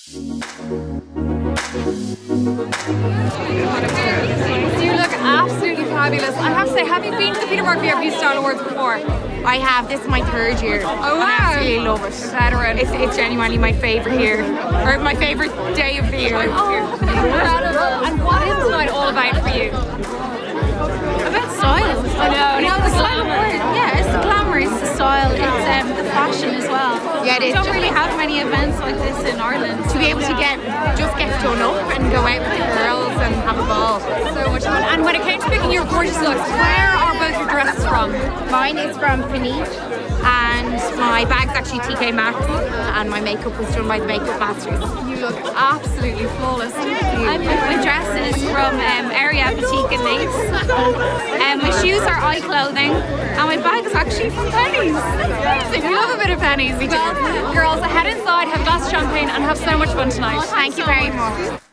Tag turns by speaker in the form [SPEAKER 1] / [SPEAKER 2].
[SPEAKER 1] You look absolutely fabulous. I have to say, have you been to the Peter Murphy Beauty Style Awards before?
[SPEAKER 2] I have. This is my 3rd year.
[SPEAKER 1] Oh wow!
[SPEAKER 2] I absolutely love it.
[SPEAKER 1] Veteran.
[SPEAKER 2] It's genuinely my favourite year, or my favourite day of the year.
[SPEAKER 1] Oh, incredible! And what is tonight all about for you?
[SPEAKER 2] About style.
[SPEAKER 1] I know.
[SPEAKER 2] No, the glamour. Yeah, it's the glamour. It's the style. It's the fashion as well.
[SPEAKER 1] Yeah, it is.
[SPEAKER 2] We don't really have many events like this in Ireland.
[SPEAKER 1] To be able to get done up and go out with the girls and have a ball. So much fun. And when it came to picking your gorgeous looks, where are both your dresses from?
[SPEAKER 2] Mine is from Finite, and my bag's actually TK Maxx, and my makeup was done by the Makeup Masters.
[SPEAKER 1] You look absolutely flawless.
[SPEAKER 2] My dress is from Area Boutique and Lace. My shoes are Eye Clothing, and my bag is actually from Pennies.
[SPEAKER 1] Amazing. We love a bit of Pennies. Well, girls, head inside, have a glass of champagne, and have so much fun tonight.
[SPEAKER 2] Thank you very much.